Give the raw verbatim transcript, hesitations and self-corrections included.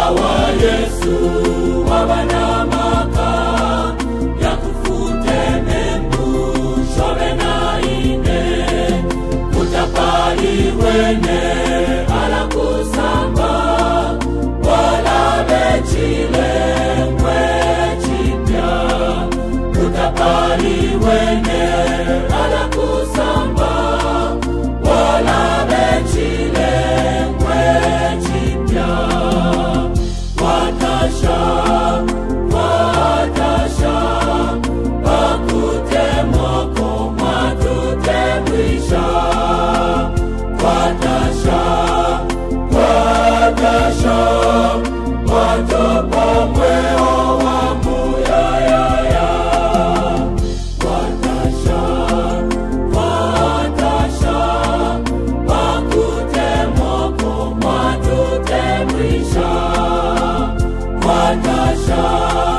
wa Yesu wabanamaka ya kufute membu shobe na ine utapali wene ala kusamba wala bechile mwe chipya utapali wene ala kusamba wala bechile mwe chipya Twatasha, Twatasha, bakute moko matute mwisha. Twatasha, Twatasha, watopa mweo wa muyayaya. Twatasha, Twatasha, bakute moko matute mwisha. Twatasha